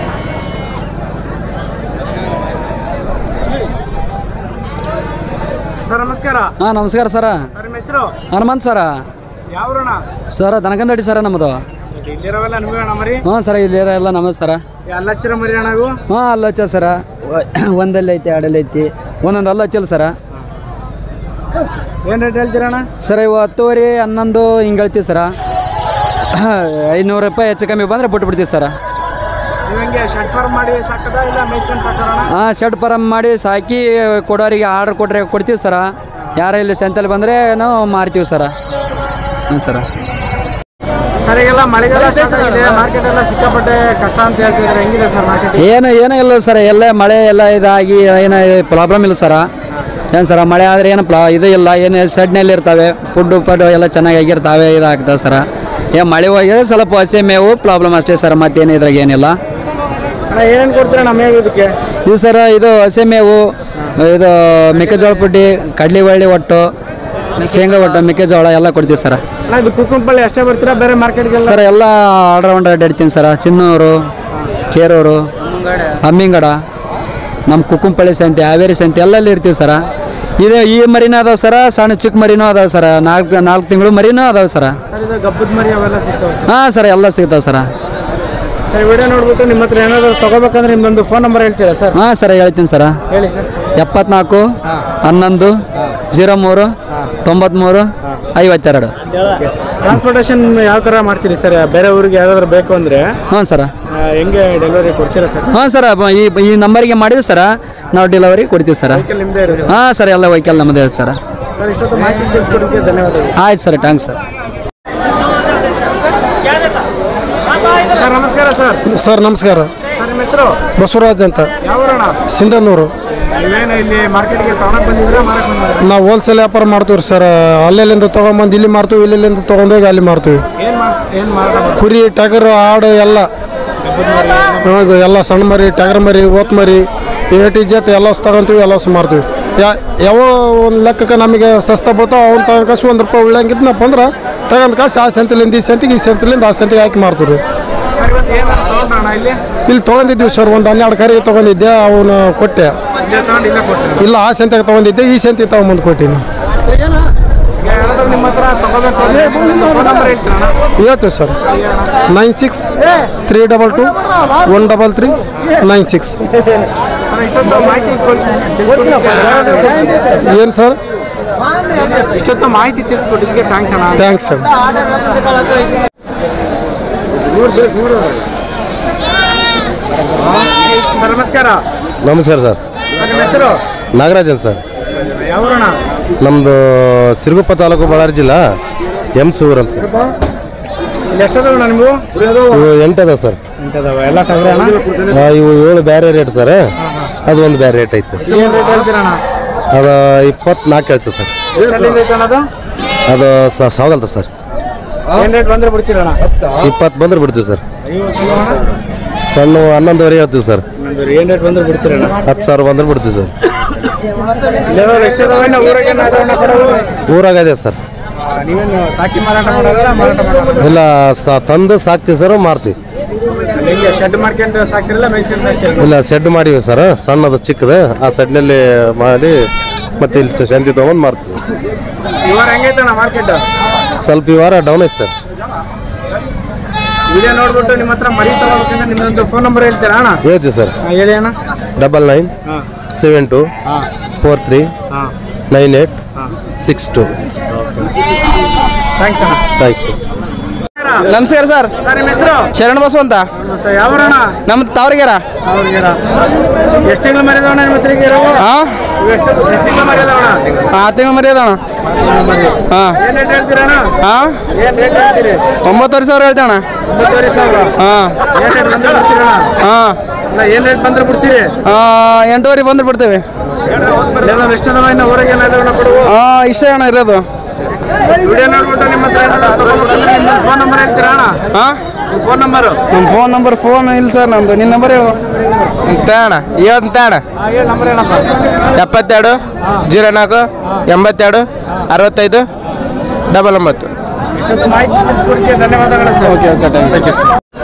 ಸರ್ ನಮಸ್ಕಾರ. ಹಾಂ ನಮಸ್ಕಾರ ಸರ. ಸರ್ ನಿಮ್ಮ ಹೆಸರು? ಹನುಮಂತ್ ಸರ. ಯಾವೂರಣ್ಣ? ಸರ ದನಕಂದಡಿ ಸರ ನಮ್ಮದು. ಇಲ್ಲಿರೋವೆಲ್ಲ ನಿಮಗೆ ಅಣ್ಣ ಮರಿ? ಹ್ಞೂ ಸರ, ಇಲ್ಲಿ ಎಲ್ಲ ನಮಸ್ತೆ ಸರ. ಎಲ್ಲ ಹಚ್ಚಿರ ಮರಿ ಅಣ್ಣ ಇವು? ಹಾಂ ಅಲ್ಲ ಹಚ್ಚ ಸರ, ಒಂದಲ್ಲಿ ಐತಿ, ಎರಡಲ್ಲಿ ಐತಿ, ಒಂದೊಂದು ಅಲ್ಲ ಹಚ್ಚಲ್ಲ ಸರ. ಏನು ರೇಟ್ ಹೇಳ್ತೀರಣ್ಣ? ಸರ ಇವು 10 11 ಹಿಂಗೆ ಹೇಳ್ತೀವಿ ಸರ. 500 ರೂಪಾಯಿ ಹೆಚ್ಚು ಕಮ್ಮಿ ಬಂದರೆ ಬಿಟ್ಟು ಬಿಡ್ತೀವಿ ಸರ. ನೀವು ಹೆಂಗೆ ಶೆಡ್ ಫಾರ್ಮ್ ಮಾಡಿ ಸಾಕದ ಇಲ್ಲ ಮೇಯ್ಸ್ಕೊಂಡು ಸಾಕೋಣ? ಹಾಂ ಶೆಡ್ ಫಾರಮ್ ಮಾಡಿ ಸಾಕಿ ಕೊಡೋರಿಗೆ ಆರ್ಡ್ರ್ ಕೊಟ್ಟರೆ ಕೊಡ್ತೀವಿ ಸರ. ಯಾರ ಇಲ್ಲಿ ಸಂತೆಯಲ್ಲಿ ಬಂದರೆ ನಾವು ಮಾರ್ತೀವಿ ಸರ. ಹಾಂ ಸರ. ಸರ್ ಈಗೆಲ್ಲ ಮಳೆಗಾಲ ಸ್ಟಾರ್ಟ್ ಆಗಿದೆ, ಮಾರ್ಕೆಟ್ ಎಲ್ಲ ಸಿಕ್ಕಾಪಟ್ಟೆ ಕಷ್ಟ ಅಂತ ಹೇಳ್ತಿದ್ದಾರೆ, ಹೆಂಗಿದೆ ಸರ್ ಮಾರ್ಕೆಟ್? ಏನೂ ಇಲ್ಲ ಸರ, ಎಲ್ಲ ಮಳೆ ಎಲ್ಲ ಇದಾಗಿ ಏನು ಪ್ರಾಬ್ಲಮ್ ಇಲ್ಲ ಸರ. ಏನು ಸರ, ಮಳೆ ಆದರೆ ಏನು ಇದು ಇಲ್ಲ, ಏನು ಸೆಡ್ನಲ್ಲಿ ಇರ್ತವೆ, ಫುಡ್ಡು ಎಲ್ಲ ಚೆನ್ನಾಗಿ ಆಗಿರ್ತಾವೆ, ಇದಾಗ್ತವೆ ಸರ. ಏನು ಮಳೆ ಹೋಗಿದೆ, ಸ್ವಲ್ಪ ಹಸಿ ಮೇವು ಪ್ರಾಬ್ಲಮ್ ಅಷ್ಟೇ ಸರ್, ಮತ್ತೇನು ಇದ್ರಾಗ ಏನಿಲ್ಲ. ಅಣ್ಣ ಏನೇನು ಕೊಡ್ತೀರಣ್ಣ ಮೇವು ಇದಕ್ಕೆ? ಇದು ಸರ, ಇದು ಹಸಿ ಮೇವು, ಇದು ಮೆಕ್ಕೆಜೋಳ ಪುಡ್ಡಿ, ಕಡ್ಲಿ ಬಳ್ಳಿ ಒಟ್ಟು, ಶೇಂಗಾ ಒಟ್ಟು, ಮೆಕ್ಕೆಜೋಳ ಎಲ್ಲ ಕೊಡ್ತೀವಿ ಸರ. ಅಣ್ಣ ಇದು ಕುಕ್ಕನಪಳ್ಳಿ ಅಷ್ಟೇ ಬರ್ತೀರಾ, ಬೇರೆ ಮಾರ್ಕೆಟ್ಗೆ? ಸರ್ ಎಲ್ಲ ಆಲ್ರೌಂಡ್ ಅಡ್ಡಾಡ್ತೀನಿ ಸರ. ಚಿನ್ನೂರು, ಕೇರೂರು, ಹಮ್ಮಿಂಗಡ, ನಮ್ಮ ಕುಕ್ಕನಪಳ್ಳಿ ಸಂತೆ, ಹಾವೇರಿ ಸಂತೆ ಎಲ್ಲಲ್ಲಿ ಇರ್ತೀವಿ ಸರ. ಇದು ಈ ಮರಿನೂ ಅದಾವೆ ಸರ, ಸಣ್ಣ ಚಿಕ್ಕ ಮರಿನೂ ಅದಾವೆ ಸರ, 4 ತಿಂಗಳು ಮರಿನೂ ಅದಾವೆ ಸರ. ಸರ್ ಇದು ಗಬ್ಬದ ಮರಿ ಅವೆಲ್ಲ ಸಿಗ್ತಾವೆ? ಹಾಂ ಸರ್, ಎಲ್ಲ ಸಿಗ್ತಾವೆ ಸರ. ಸರ್ ವಿಡಿಯೋ ನೋಡ್ಬಿಟ್ಟು ನಿಮ್ಮ ಹತ್ರ ಏನಾದರೂ ತೊಗೋಬೇಕಂದ್ರೆ ನಿಮ್ಮೊಂದು ಫೋನ್ ನಂಬರ್ ಹೇಳ್ತೀರಾ ಸರ್? ಹಾಂ ಸರ್, ಹೇಳ್ತೀನಿ ಸರ. ಹೇಳಿ ಸರ್. 74 11 03 93 52. ಟ್ರಾನ್ಸ್ಪೋರ್ಟೇಷನ್ ಯಾವ ಥರ ಮಾಡ್ತೀರಿ ಸರ್? ಬೇರೆ ಊರಿಗೆ ಯಾವ್ದಾದ್ರು ಬೇಕು ಅಂದರೆ ಹಾಂ ಸರ. ಹೆಂಗೆ ಡೆಲಿವರಿ ಕೊಡ್ತೀರಾ ಸರ್? ಹಾಂ ಸರ, ಈ ನಂಬರಿಗೆ ಮಾಡಿದ್ರೆ ಸರ ನಾವು ಡೆಲಿವರಿ ಕೊಡ್ತೀವಿ ಸರ್. ನಿಮ್ಮದೇ ಇರೋದು? ಹಾಂ ಸರ್, ಎಲ್ಲ ವೆಹಿಕಲ್ ನಮ್ಮದೇ ಸರ. ಸರ್ ಇಷ್ಟೊತ್ತು ಮಾಹಿತಿ ತಿಳಿಸ್ಕೊಡ್ತೀವಿ, ಧನ್ಯವಾದಗಳು. ಆಯ್ತು ಸರ್, ಥ್ಯಾಂಕ್ಸ್ ಸರ್. ಸರ್ ನಮಸ್ಕಾರ ಸರ್. ಸರ್ ನಮಸ್ಕಾರ. ಸರ್ ನಿಮ್ಮ ಹೆಸರು? ಬಸವರಾಜ್ ಅಂತ. ಯಾವೂರಣ್ಣ? ಸಿಂಧನೂರು. ನೀವೇನು ಇಲ್ಲಿ ಮಾರ್ಕೆಟ್ಗೆ ತಗೊಳಕ್ ಬಂದಿದ್ದೀರಾ, ಮಾರಕ್ಕೆ ಬಂದಿದ್ದೀರಾ? ನಾವು ಹೋಲ್ಸೇಲ್ ವ್ಯಾಪಾರ ಮಾಡ್ತೀವಿ ಸರ್. ಅಲ್ಲೆಲ್ಲಿಂದ ತೊಗೊಂಬಂದು ಇಲ್ಲಿ ಮಾರ್ತೀವಿ, ಇಲ್ಲಿಂದ ತೊಗೊಂಡೋಗಿ ಅಲ್ಲಿ ಮಾರ್ತೀವಿ. ಏನು ಮಾರಾಟ? ಕುರಿ, ಟಗರು, ಆಡು ಎಲ್ಲ ಎಲ್ಲ ಸಣ್ಣ ಮರಿ, ಟಗರ್ ಮರಿ, ಓತ್ ಮರಿ, A to Z ಎಲ್ಲ ತಗೊಂತೀವಿ, ಎಲ್ಲ ಮಾರ್ತೀವಿ. ಯಾವ ಒಂದು ಲೆಕ್ಕಕ್ಕೆ ನಮಗೆ ಸಸ್ತಾ ಬರ್ತಾವೆ ಅವ್ನು ತಗೊಂಡು ಕಾಸು ₹1 ಉಳ್ಳಂಗಿದ್ನಪ್ಪ ಅಂದ್ರೆ ತಗೊಂಡು ಕಾಸು ಆ ಸಂತೆಲಿಂದ ಈ ಸಂತೆಗೆ, ಈ ಸಂತೆಲಿಂದ ಆ ಸಂತೆಗೆ ಹಾಕಿ ಮಾರ್ತೀವಿ. ಇಲ್ಲಿ ತೊಗೊಂಡಿದ್ದೀವಿ ಸರ್, ಒಂದು 12 ಕರಿಗೆ ತೊಗೊಂಡಿದ್ದೆ, ಅವನು ಕೊಟ್ಟೆ. ಇಲ್ಲ ಆ ಸಂತೆಗೆ ತೊಗೊಂಡಿದ್ದೆ, ಈ ಸಂತೆ ತೊಗೊಂಬಂದು ಕೊಟ್ಟಿನಿ. ಹೇಳ್ತೀವಿ ಸರ್. 9632213396. ಏನು ಸರ್? ಇಷ್ಟೊತ್ತು ಮಾಹಿತಿ ತಿಳಿಸ್ಕೊಟ್ಟಿದ್ದಕ್ಕೆ ಥ್ಯಾಂಕ್ಸ್ ಅಣ್ಣ. Thanks sir. ಸರ್ ನಮಸ್ಕಾರ. ನಮಸ್ಕಾರ ಸರ್. ನಿಮ್ಮ ಹೆಸರು? ನಾಗರಾಜನ್ ಸರ್. ಯಾವೂರಣ್ಣ? ನಮ್ಮದು ಸಿರುಗುಪ್ಪ ತಾಲೂಕು, ಬಳ್ಳಾರಿ ಜಿಲ್ಲಾ, ಊರು ಅಂತ ಸರ್. ಇಲ್ಲಿ ಎಷ್ಟದವಣ್ಣ ನಿಮಗೂ? ಇವು 8 ಅದಾವೆ ಸರ್. 8 ಅದಾವೆ. ಎಲ್ಲ ಟಗರೆ ಅಣ್ಣ? ಇವು 7 ಬೇರೆ ರೇಟ್ ಸರ್, ಅದು ಒಂದು ಬೇರೆ ರೇಟ್ ಐತೆ ಸರ್. ಏನು ರೇಟ್ ಹೇಳ್ತೀರಣ್ಣ? ಅದು 24 ಹೇಳ್ತು ಸರ್. ಎಲ್ಲಿಂದ ಐತೆ ಅಣ್ಣ ಅದು? ಅದು ಸಾಗಲ್ತ ಸರ್. ಏನು ರೇಟ್ ಬಂದರೆ ಬಿಡ್ತೀರಣ್ಣ? 20 ಬಂದ್ರೆ ಬಿಡ್ತೀವಿ ಸರ್. ಸಣ್ಣ 11ವರೆ ಹೇಳ್ತೀವಿ ಸರ್. ಏನು ರೇಟ್ ಬಂದರೆ ಬಿಡ್ತೀರಣ್ಣ? 10,000 ಬಂದ್ರೆ ಬಿಡ್ತೀವಿ ಸರ್. ಎಷ್ಟಿದಾವೆ ಊರಾಗದೆ ಸರ್. ನೀವೇನು ಸಾಕಿ ಮಾರಾಟ ಮಾಡೋಲ್ಲ? ಇಲ್ಲ ತಂದು ಸಾಕ್ತೀವಿ ಸರ್, ಮಾರ್ತೀವಿ. ಶೆಡ್ ಮಾಡ್ಕೊಂಡು ಸಾಕಿರಲ್ಲ ಮೇಯ್ಸ್ಕೊಂಡು ಸಾಕ್ತೀರಿ? ಇಲ್ಲ ಶೆಡ್ ಮಾಡಿವಿ ಸರ್, ಸಣ್ಣದು ಚಿಕ್ಕದು. ಆ ಶೆಡ್ನಲ್ಲಿ ಮಾಡಿ ಮತ್ತೆ ಇಲ್ಲಿ ಶಾಂತಿ ತೊಗೊಂಡು ಮಾರ್ತೀವಿ ಸರ್. ಈ ವಾರ ಹೆಂಗೈತಣ್ಣ ಮಾರ್ಕೆಟ್? ಸ್ವಲ್ಪ ಈ ವಾರ ಡೌನ್ ಐತೆ ಸರ್. ವಿಡಿಯೋ ನೋಡ್ಬಿಟ್ಟು ನಿಮ್ಮ ಹತ್ರ ಮರಿ ತಗೋಬೇಕಂದ್ರೆ ನಿಮ್ಮದೊಂದು ಫೋನ್ ನಂಬರ್ ಹೇಳ್ತೀರಾ ಅಣ್ಣ? ಹೇಳ್ತೀವಿ ಸರ್. ಹೇಳಿ ಅಣ್ಣ. 9972439862. ಥ್ಯಾಂಕ್ಸ್ ಅಣ್ಣ. Thanks sir. ನಮಸ್ಕಾರ ಸರ್. ಸರ್ ನಿಮ್ಮ ಹೆಸರು? ಶರಣ ಬಸವ ಅಂತ. ಯಾವ ಅಣ್ಣ? ನಮ್ದು ತಾವರಿಗೆರ. ಎಷ್ಟು ತಿಂಗಳು ಮರಿದವಣ ನಿಮ್ಮ ಹತ್ರ? ಹಾಂ, ಎಷ್ಟು ತಿಂಗಳು ಮರಿದವಣ? 6 ತಿಂಗಳು ಮರಿಯೋದಣ್ಣ. ಹಾಂ. ಏನು ರೇಟ್ ಹೇಳ್ತೀರಣ್ಣ? ಹಾಂ, ಏನು ರೇಟ್ ಹೇಳ್ತೀರಿ? 9,000 ಹೇಳ್ತೇವಣ್ಣ. 9,500. ಹಾಂ. ಏನು ರೇಟ್ ಬಂದ್ರೆ ಬಿಡ್ತೀರಣ್ಣ? ಹಾಂ, ಇಲ್ಲ ಏನು ರೇಟ್ ಬಂದ್ರೆ ಬಿಡ್ತೀರಿ? 8,000 ಬಂದ್ರೆ ಬಿಡ್ತೇವೆ. ಎಷ್ಟದವ ಇನ್ನು ಊರಿಗೆ ಏನಾದ್ರು ಕೊಡುವ? ಹಾಂ, ಇಷ್ಟೇ ಅಣ್ಣ ಇರೋದು. ವಿಡಿಯೋ ನೋಡ್ಬಿಟ್ಟು ನಿಮ್ಮ ಹತ್ರ ನಿಮ್ಮ ಫೋನ್ ನಂಬರ್ ಹೇಳ್ತೀರಾ ಅಣ್ಣ? ಹಾಂ, ಫೋನ್ ನಂಬರು? ನಮ್ಮ ಫೋನ್ ಇಲ್ಲ ಸರ್ ನಮ್ಮದು. ನಿನ್ನ ನಂಬರ್ ಹೇಳು. ತೇಣ ಇವತ್ತು ತೇಣ ಹೇಳಿ ನಂಬರ್ ಏನಪ್ಪ? 72 04 82 65 99. ಇಷ್ಟೊತ್ತು ಮಾಹಿತಿ ತಿಳಿಸ್ಕೊಡ್ತೀವಿ, ಧನ್ಯವಾದಗಳು sir. Okay okay, thank you sir.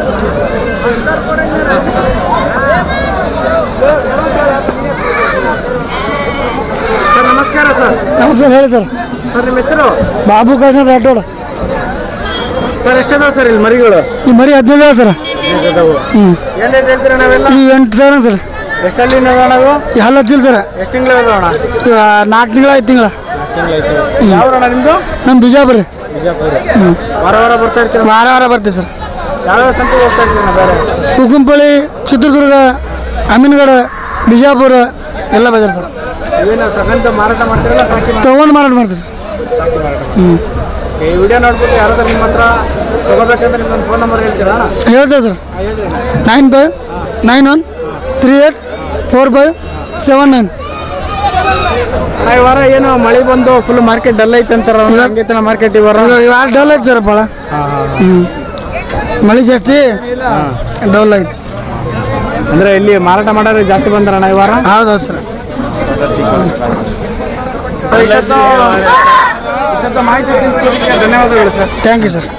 Sir ನಮಸ್ಕಾರ ಸರ್. ನಮಸ್ಕಾರ, ಹೇಳಿ ಸರ್. ಸರ್ ನಿಮ್ಮ ಹೆಸರು? ಬಾಬು ಕಾಶನಾಥ್ ರಾಠೋಡ್. ಸರ್ ಎಷ್ಟದಾವ ಸರ್ ಇಲ್ಲಿ ಮರಿಗಳು? ಈ ಮರಿ 15 ಸರ್. ಏನು ರೇಟ್ ಹೇಳ್ತೀರಾ ನಾವೆಲ್ಲ? ಈ 8,000 ಸರ್. ಎಷ್ಟಲ್ಲಿ ನಾವು? ಈ ಹಲ್ಲು ಹಚ್ಚಿಲ್ಲ ಸರ್. ಎಷ್ಟು ತಿಂಗಳು ಅದಾವಣ? 4 ತಿಂಗಳ 5 ತಿಂಗಳ. ಯಾವ ಅಣ್ಣ ನಿಮ್ಮದು? ನಮ್ಮ ಬಿಜಾಪುರ. ವಾರ ವಾರ ಬರ್ತಾ ಇರ್ತೀರ? ವಾರ ಬರ್ತೀವಿ ಸರ್. ಯಾವ್ಯಾವ ಸಂತೆಗೆ ಹೋಗ್ತಾ ಇರ್ತೀರ ಬೇರೆ? ಕುಕುಂಪಳ್ಳಿ, ಚಿತ್ರದುರ್ಗ, ಅಮೀನ್ಗಡ, ಬಿಜಾಪುರ ಎಲ್ಲ ಬಜಾರ್ ಸರ್. ಏನು ತಗೊಂಡು ಮಾರಾಟ ಮಾಡ್ತೀರಲ್ಲ ಸಾಕಿ ತೊಗೊಂಡು ಮಾರಾಟ ಮಾಡ್ತೀವಿ ಸರ್. ಈ ವಿಡಿಯೋ ನೋಡ್ಬಿಟ್ಟು ಯಾರಾದ್ರೂ ನಿಮ್ಮ ಹತ್ರ ತಗೋಬೇಕಂದ್ರೆ ನಿಮ್ಮೊಂದು ಫೋನ್ ನಂಬರ್ ಹೇಳ್ತೀರಾ? ಹೇಳ್ತೇವೆ ಸರ್. 9591384579. ಈ ವಾರ ಏನು ಮಳೆ ಬಂದು ಫುಲ್ ಮಾರ್ಕೆಟ್ ಡಲ್ ಐತೆ ಅಂತಾರ, ಮಾರ್ಕೆಟ್ ಈ ವಾರ? ಈ ವಾರ ಡಲ್ ಐತೆ ಸರ್ ಭಾಳ. ಮಳೆ ಜಾಸ್ತಿ ಡಲ್ ಐತೆ. ಅಂದ್ರೆ ಇಲ್ಲಿ ಮಾರಾಟ ಮಾಡೋರು ಜಾಸ್ತಿ ಬಂದಾರಣ್ಣ ಈ ವಾರ? ಹೌದು ಸರ್. ಇಷ್ಟೊತ್ತು ಮಾಹಿತಿ ತಿಳಿಸ್ಕೊಡೋದಕ್ಕೆ ಧನ್ಯವಾದಗಳು sir. Thank you sir.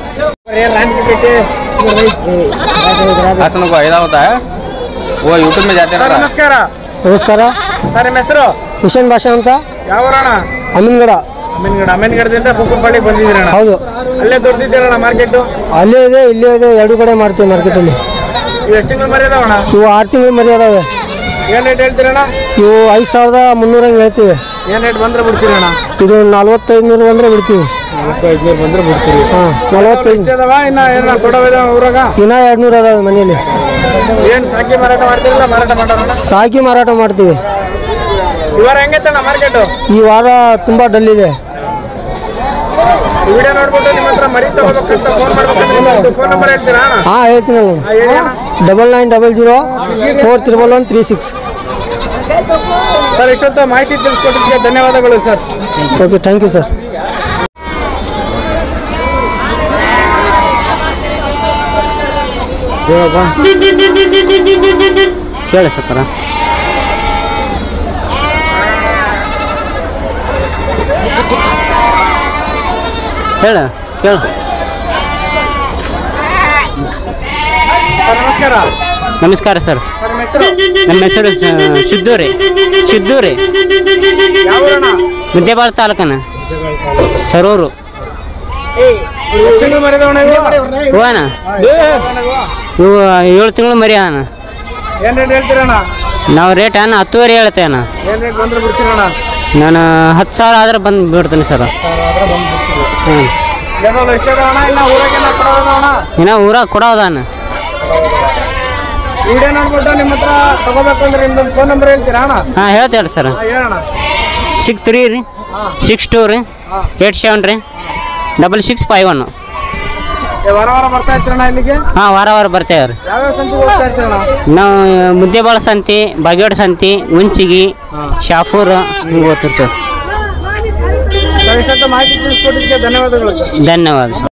Hassan को फायदा होता है वो यूट्यूब में जाते ಸರ್ ನಮಸ್ಕಾರ. ನಮಸ್ಕಾರ. ಸರ್ ನಿಮ್ಮ ಹೆಸರು? ಹುಸೇನ್ ಭಾಷಾ ಅಂತ. ಯಾವ ಊರಣ್ಣ? ಅಮೀನ್ಗಡ. ಅಮೀನ್ಗಡದಿಂದ ಕುಕ್ಕಂಪಳ್ಳಿಗೆ ಬಂದಿದ್ದೀರಣ್ಣ? ಹೌದು. ಅಲ್ಲೇ ದೊಡ್ಡದಿದ್ದೀರಣ್ಣ ಮಾರ್ಕೆಟು? ಅಲ್ಲೇ ಇದೆ, ಇಲ್ಲೇ ಇದೆ, 2 ಕಡೆ ಮಾಡ್ತೀವಿ ಮಾರ್ಕೆಟಲ್ಲಿ. ಇವು ಎಷ್ಟು ತಿಂಗಳು ಮರಿ ಅದಾವಣ್ಣ? ಇವು 6 ತಿಂಗಳು ಮರಿ ಅದಾವೆ. ಏನು ರೇಟ್ ಹೇಳ್ತೀರಣ್ಣ? ಇವು 5,300 ಹಂಗೆ ಹೇಳ್ತೀವಿ. ಏನು ರೇಟ್ ಬಂದ್ರೆ ಬಿಡ್ತೀರಣ್ಣ? ಇದು 4500 ಬಂದರೆ ಬಿಡ್ತೀವಿ. 4500 ಬಂದ್ರೆ ಬಿಡ್ತೀರಿ? ಹಾಂ, 45. ಎಷ್ಟು ಅದಾವ? ಇನ್ನ ಏನ ಕೊಡೋವಿದಾವ ಊರಾಗ? ಇನ್ನ 200 ಅದಾವೆ ಮನೆಯಲ್ಲಿ. ಏನು ಸಾಕಿ ಮಾರಾಟ ಮಾಡ್ತೀರಲ್ಲ ಮಾರಾಟ ಮಾಡೋಣ? ಸಾಕಿ ಮಾರಾಟ ಮಾಡ್ತೀವಿ. ಈ ವಾರ ಹೆಂಗೈತಣ್ಣ ಮಾರ್ಕೆಟು? ಈ ವಾರ ತುಂಬ ಡಲ್ ಇದೆ. ವಿಡಿಯೋ ನೋಡ್ಬಿಟ್ಟು ನಿಮ್ಮ ಹತ್ರ ಮರಿ ತಗೋಬೇಕಂತ ಫೋನ್ ಮಾಡ್ಬೇಕಂದ್ರೆ ಫೋನ್ ನಂಬರ್ ಹೇಳ್ತೀರಾ ಅಣ್ಣ? ಹಾಂ, ಹೇಳ್ತೀನಲ್ಲ. 9900431136. ಸರ್ ಇಷ್ಟೊತ್ತು ಮಾಹಿತಿ ತಿಳಿಸ್ಕೊಟ್ಟಿದ್ದಕ್ಕೆ ಧನ್ಯವಾದಗಳು sir. Okay, thank you sir. ಕೇಳಿ ಸಕ್ಕರ ಹೇಳ ಕೇಳ. ಸರ್ ನಮಸ್ಕಾರ. ನಮಸ್ಕಾರ ಸರ್. ಸರ್ ನಿಮ್ಮ ಹೆಸರು? ನಮ್ಮ ಹೆಸರು ಸಿದ್ದೂರಿ. ಯಾವ ಊರಣ್ಣ? ಮುದ್ದೇಬಾಳ ತಾಲೂಕನ ಸರೂರು. ಎಷ್ಟು ತಿಂಗಳು ಮರಿದವಣ್ಣ ಇವು? ಹೂವನ ಇವು 7 ತಿಂಗಳು ಮರಿ ಅಣ್ಣ. ಏನು ರೇಟ್ ಹೇಳ್ತೀರಣ್ಣ? ನಾವು ರೇಟ್ ಅಣ್ಣ 10,000 ಹೇಳ್ತೇವೆ ಅಣ್ಣ. ಏನು ರೇಟ್ ಬಂದ್ರೆ ಬಿಡ್ತೀರಣ್ಣ? ನಾನು 10,000 ಆದ್ರೆ ಬಂದು ಬಿಡ್ತೀನಿ ಸರ್. ಹ್ಞೂ, ಎಷ್ಟು ಅದಾವಣ್ಣ? ಇನ್ನು ಊರಾಗೆ ಕೊಡೋದಣ್ಣ? ಇನ್ನು ಊರಾಗ ಕೊಡೋದ ಅಣ್ಣ. ವಿಡಿಯೋ ನೋಡ್ಬಿಟ್ಟು ನಿಮ್ಮ ಹತ್ರ ತಗೋಬೇಕಂದ್ರೆ ನಿಮ್ದೊಂದು ಫೋನ್ ನಂಬರ್ ಹೇಳ್ತೀರಾ ಅಣ್ಣ? ಹಾಂ, ಹೇಳ್ತೇವೆ ಸರ್. ಹೇಳಣ್ಣ. 63 ರೀ 62 ರೀ 87 ರೀ 6651. ವಾರ ವಾರ ಬರ್ತಾ ಇರ್ತೀರಣ್ಣ ಇಲ್ಲಿಗೆ? ಹಾಂ, ವಾರ ವಾರ ಬರ್ತೇವೆ ರೀ. ಯಾವ್ಯಾವ ಸಂತಿಗೆ ಹೋಗ್ತಾ ಇರ್ತೀರಣ್ಣ? ನಾವು ಮುದ್ದೇಬಾಳ ಸಂತಿ, ಬಾಗೇವಾಡಿ ಸಂತಿ, ಉಂಚಿಗಿ, ಶಾಫೂರ್ ಹಿಂಗೆ ಓದ್ತಿರ್ತೇವೆ. ಸರ್ ಇಷ್ಟೊತ್ತು ಮಾಹಿತಿ ತಿಳಿಸ್ಕೊಟ್ಟಿದ್ದಕ್ಕೆ ಧನ್ಯವಾದಗಳು ಸರ್. ಧನ್ಯವಾದ ಸರ್.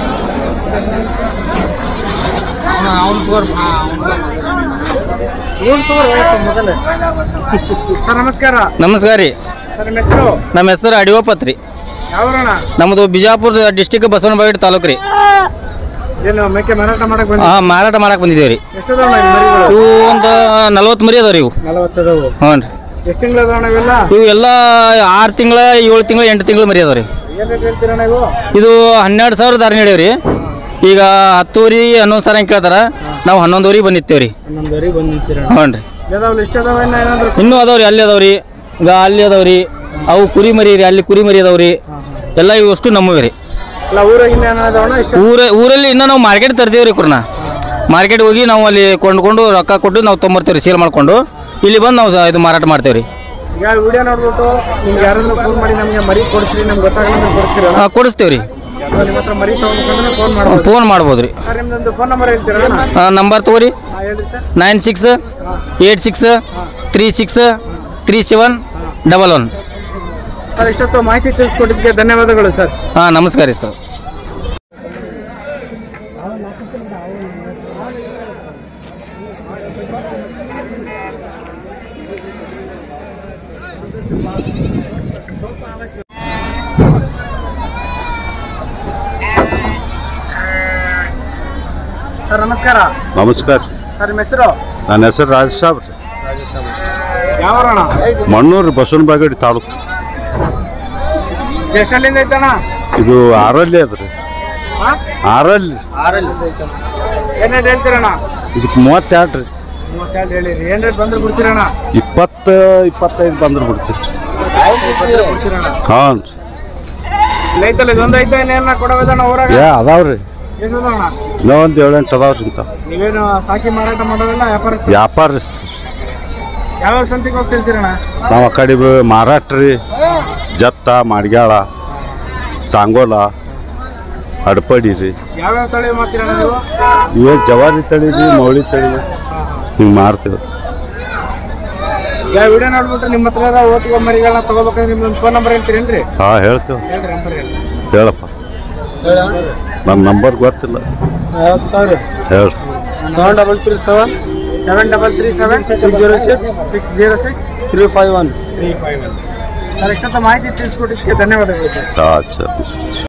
ಸರ್ ನಮಸ್ಕಾರ. ನಮಸ್ಕಾರ ರೀ. ಸರ್ ನಿಮ್ಮ ಹೆಸರು? ನಮ್ಮ ಹೆಸರು ಅಡಿವಪತ್ ರೀ. ಯಾವರಣ? ನಮ್ಮದು ಬಿಜಾಪುರ ಡಿಸ್ಟಿಕ್ ಬಸವನಬಾಗೇಡಿ ತಾಲೂಕು ರೀ. ಏನು ಮೇಕೆ ಮಾರಾಟ ಮಾಡಕ್ ಬಂದ? ಮಾರಾಟ ಮಾಡಕ್ ಬಂದಿದ್ದೇವೆ ರೀ. ಎಷ್ಟದವ ಮರಿಗಳು? ಇವು ಒಂದು 40 ಮರಿ ಅದಾವ ರೀ. ಇವು 40 ಅದಾವು. ಹ್ಞೂ ರೀ. ಎಷ್ಟು ತಿಂಗಳು ಅದಾವಣ ಇವೆಲ್ಲ? ಇವು ಎಲ್ಲ 6 ತಿಂಗಳ 7 ತಿಂಗಳ 8 ತಿಂಗಳು ಮರಿ ಅದಾವ ರೀ. ಏನು ರೇಟ್ ಹೇಳ್ತೀರಣ್ಣ ಇವು? ಇದು 12,000 ದಾರಿ ನಡೆಯವ್ ರೀ. ಈಗ 10 11 ಸಾವಿರ ಹೆಂಗೆ ಕೇಳ್ತಾರ, ನಾವು 11 ಬಂದಿತ್ತೇವೆ ರೀ. 11 ಬಂದು ನಿಂತಿರಣ್ಣ. ಹ್ಞೂ ರೀ. ಇದಾವಲ್ಲ ಇಷ್ಟ ಅದಾವ ಏನಾದ್ರು? ಇನ್ನೂ ಅದಾವ ರೀ. ಅಲ್ಲಿ ಅದಾವ ರೀ. ಈಗ ಅಲ್ಲಿ ಅದಾವ ರೀ. ಅವು ಕುರಿ ಮರಿ ರೀ. ಅಲ್ಲಿ ಕುರಿ ಮರಿ ಅದಾವ ರೀ. ಎಲ್ಲ ಇವು ಅಷ್ಟು ನಮ್ಮವೆ ರೀ. ಇಲ್ಲ ಊರಾಗಿನ ಏನಾದವಣ? ಇಷ್ಟ ಊರಲ್ಲಿ ಇನ್ನೂ ನಾವು ಮಾರ್ಕೆಟ್ ತರ್ತೀವಿ ರೀ. ಕುರ್ನ ಮಾರ್ಕೆಟ್ ಹೋಗಿ ನಾವು ಅಲ್ಲಿ ಕೊಂಡ್ಕೊಂಡು ರೊಕ್ಕ ಕೊಟ್ಟು ನಾವು ತೊಂಬರ್ತೀವಿ ರೀ. ಸೇಲ್ ಮಾಡ್ಕೊಂಡು ಇಲ್ಲಿ ಬಂದು ನಾವು ಇದು ಮಾರಾಟ ಮಾಡ್ತೇವೆ ರೀ. ಈಗ ವಿಡಿಯೋ ನೋಡ್ಬಿಟ್ಟು ನಿಮ್ಗೆ ಯಾರಾದ್ರೂ ಫೋನ್ ಮಾಡಿ ನಮಗೆ ಮರಿ ಕೊಡಿಸ್ರಿ, ನಮ್ಗೆ ಗೊತ್ತಾಗಲ್ಲ ಕೊಡಿಸ್ತೀರಲ್ಲ? ಕೊಡಿಸ್ತೇವೆ ರೀ. ನಿಮ್ಮ ಹತ್ರ ಮರಿ ತೊಗೊಬೇಕಂದ್ರೆ ಫೋನ್ ಮಾಡ್ಬೋದು. ಫೋನ್ ಮಾಡ್ಬೋದು ರೀ. ಸರ್ ನಿಮ್ದೊಂದು ಫೋನ್ ನಂಬರ್ ಹೇಳ್ತೀರಾ? ನಂಬರ್ ತಗೋರಿ. ಹೇಳ್ರಿ ಸರ್. 9686363711. ಸರ್ ಇಷ್ಟೊತ್ತು ಮಾಹಿತಿ ತಿಳಿಸ್ಕೊಟ್ಟಿದ್ದಕ್ಕೆ ಧನ್ಯವಾದಗಳು ಸರ್. ನಮಸ್ಕಾರ ರೀ ಸರ್. ಸರ್ ನಮಸ್ಕಾರ. ನಮಸ್ಕಾರ. ಸರ್ ನಿಮ್ಮ ಹೆಸರು? ನನ್ನ ಹೆಸರು ರಾಜೇಶ್ ಸಾಬ್ ರೀ. ಯಾವರಣ? ಮಣ್ಣೂರು ಬಸವನಬಾಗೇಡಿ ತಾಲೂಕು. ಎಷ್ಟಲ್ಲಿಂದ ಐತಣ್ಣ ಇದು 6ರಲ್ಲಿ ಅದ ರೀ. 6ರಲ್ಲಿ. ಏನು ರೇಟ್ ಹೇಳ್ತೀರಣ್ಣ? ಇದಕ್ಕೆ 32 ರೀ. 32 ಹೇಳಿರಿ. ಏನು ರೇಟ್ ಬಂದ್ರೆ ಬಿಡ್ತೀರಣ್ಣ? 20-25 ಬಂದ್ರೆ ಬಿಡ್ತೀರಿ. ಹಾಂ ರೀ. ಐತಲ್ಲ ಇದೊಂದು ಐತ ಏನೇನ ಕೊಡೋದಣ್ಣ ಊರಾಗ? ಅದಾವ್ರಿ. ಎಷ್ಟು ಅದಾವಣ್ಣ? ಇನ್ನೂ ಒಂದು 7-8 ಅದಾವ್ರಿ. ಇಂಥ ನೀವೇನು ಸಾಕಿ ಮಾರಾಟ ಮಾಡೋದಿಲ್ಲ? ವ್ಯಾಪಾರಸ್ಥ. ಯಾವ ಸಂತಿಗೆ ಹೋಗ್ತಿರ್ತೀರಣ್ಣ? ನಾವು ಆ ಕಡೆ ಮಹಾರಾಷ್ಟ್ರ ರೀ, ಜತ್ತ, ಮಾಡ್ಗ್ಯಾಳ, ಸಾಂಗೋಲ, ಅಡ್ಪಡಿ ರೀ. ಯಾವ್ಯಾವ ತಳಿ ಮಾಡ್ತೀರಣ್ಣ ನೀವು? ಇವೇ ಜವಾರಿ ತಳಿ ರೀ, ಮೌಳಿ ತಳಿ ಹಿಂಗೆ ಮಾರ್ತೀವಿ. ಯಾವ ವಿಡಿಯೋ ನೋಡ್ಬಿಟ್ಟು ನಿಮ್ಮ ಹತ್ರ ಓದ್ಕೊ ಮರಿಗಳನ್ನ ತಗೋಬೇಕಂದ್ರೆ ನಿಮ್ದೊಂದು ಫೋನ್ ನಂಬರ್ ಹೇಳ್ತೀರೇನ್ರಿ? ಹಾಂ ಹೇಳ್ತೇವೆ. ಹೇಳ್ರಿ ನಂಬರ್ ಹೇಳಿ. ಹೇಳಪ್ಪ. ನನ್ನ ನಂಬರ್ ಗೊತ್ತಿಲ್ಲ. ಹೇಳ್ತಾರೆ ಹೇಳಿ. 7337 7337 606 606 351. ಸರ್ ಇಷ್ಟೊತ್ತು ಮಾಹಿತಿ ತಿಳಿಸ್ಕೊಟ್ಟಿದ್ದಕ್ಕೆ ಧನ್ಯವಾದಗಳು ಸರ್. ಹಾಂ ಸರ್.